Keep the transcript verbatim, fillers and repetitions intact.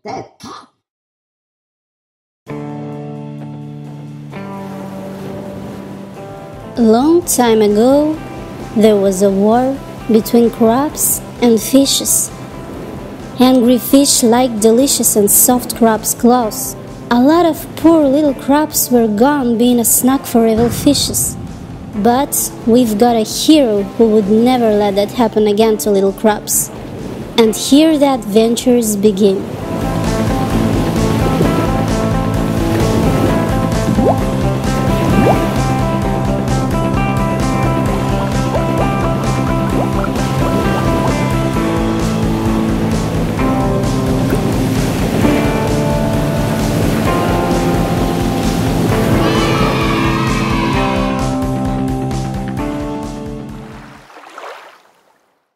A long time ago, there was a war between crabs and fishes. Hungry fish liked delicious and soft crabs' claws. A lot of poor little crabs were gone being a snack for evil fishes. But we've got a hero who would never let that happen again to little crabs. And here the adventures begin.